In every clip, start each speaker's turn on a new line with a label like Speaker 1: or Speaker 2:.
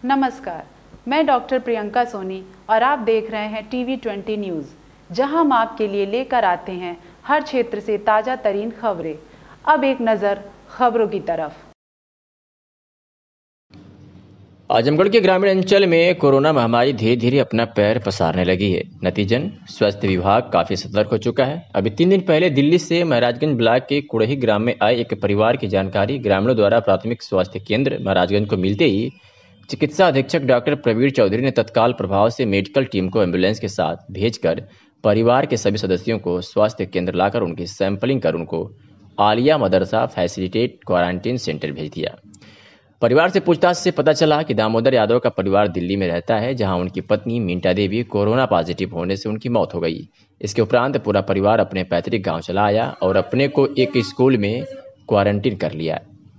Speaker 1: नमस्कार, मैं डॉक्टर प्रियंका सोनी और आप देख रहे हैं TV20 न्यूज़, जहां हम आपके लिए लेकर आते हैं हर क्षेत्र से ताज़ा तरीन खबरें। अब एक नज़र खबरों की तरफ।
Speaker 2: आजमगढ़ के ग्रामीण अंचल में कोरोना महामारी धीरे धीरे अपना पैर पसारने लगी है। नतीजन स्वास्थ्य विभाग काफी सतर्क हो चुका है। अभी 3 दिन पहले दिल्ली से महाराजगंज ब्लॉक के कुड़ही ग्राम में आए एक परिवार की जानकारी ग्रामीणों द्वारा प्राथमिक स्वास्थ्य केंद्र महाराजगंज को मिलते ही चिकित्सा अधीक्षक डॉक्टर प्रवीण चौधरी ने तत्काल प्रभाव से मेडिकल टीम को एम्बुलेंस के साथ भेजकर परिवार के सभी सदस्यों को स्वास्थ्य केंद्र लाकर उनकी सैंपलिंग कर उनको Aliah Madrasa facilitate quarantine centre भेज दिया। परिवार से पूछताछ से पता चला कि दामोदर यादव का परिवार दिल्ली में रहता है, जहां उनकी पत्नी मिंटा देवी कोरोना पॉजिटिव होने से उनकी मौत हो गई। इसके उपरांत पूरा परिवार अपने पैतृक गांव चला आया और अपने को एक स्कूल में क्वारंटीन कर लिया।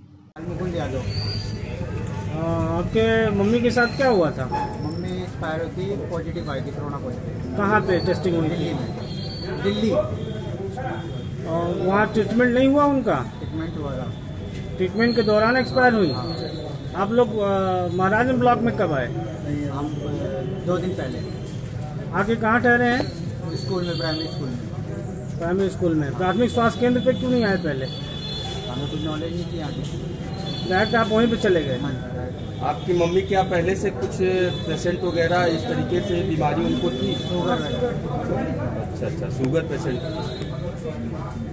Speaker 3: आपके मम्मी के साथ क्या हुआ था?
Speaker 4: मम्मी एक्सपायर थी, पॉजिटिव आई थी, कोरोना पॉजिटिव।
Speaker 3: कहाँ पे टेस्टिंग हुई?
Speaker 4: दिल्ली में। दिल्ली
Speaker 3: और वहाँ ट्रीटमेंट नहीं हुआ उनका?
Speaker 4: ट्रीटमेंट हुआ था।
Speaker 3: ट्रीटमेंट के दौरान एक्सपायर हुई? आप लोग महाराजगंज ब्लॉक में कब आए?
Speaker 4: हम 2 दिन पहले।
Speaker 3: आके कहाँ ठहरे हैं?
Speaker 4: स्कूल में, प्राइमरी स्कूल में।
Speaker 3: प्राइमरी स्कूल में। प्राथमिक स्वास्थ्य केंद्र पे क्यों नहीं आए पहले?
Speaker 4: हमें कुछ नॉलेज नहीं थी आगे।
Speaker 3: डायरेक्ट आप वहीं पे चले गए?
Speaker 5: आपकी मम्मी क्या पहले से कुछ पेशेंट वगैरह इस तरीके से बीमारी उनको थी?
Speaker 4: शुगर।
Speaker 5: अच्छा, शुगर पेशेंट।